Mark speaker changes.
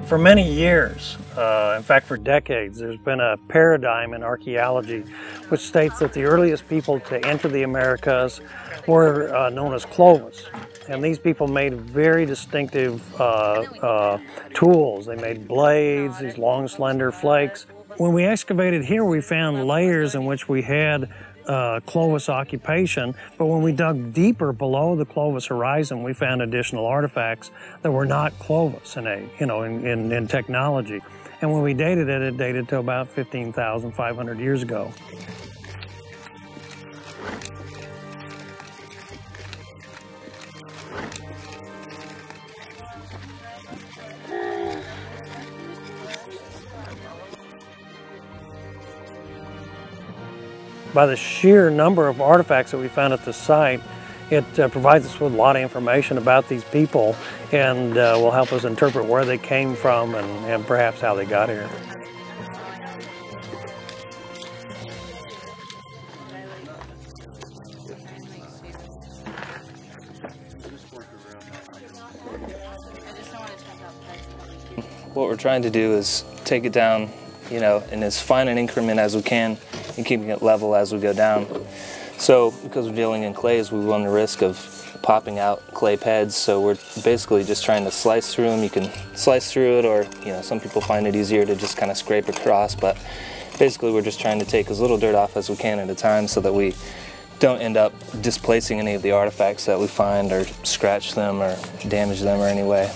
Speaker 1: For many years, in fact for decades, there's been a paradigm in archaeology which states that the earliest people to enter the Americas were known as Clovis. And these people made very distinctive tools. They made blades, these long slender flakes. When we excavated here, we found layers in which we had Clovis occupation, but when we dug deeper below the Clovis horizon, we found additional artifacts that were not Clovis in technology. And when we dated it, it dated to about 15,500 years ago. By the sheer number of artifacts that we found at the site, it provides us with a lot of information about these people and will help us interpret where they came from and perhaps how they got here.
Speaker 2: What we're trying to do is take it down, in as fine an increment as we can and keeping it level as we go down. So because we're dealing in clays, we run the risk of popping out clay pads, so we're basically just trying to slice through them. You can slice through it, or some people find it easier to just kind of scrape across, but basically we're just trying to take as little dirt off as we can at a time so that we don't end up displacing any of the artifacts that we find or scratch them or damage them or any way.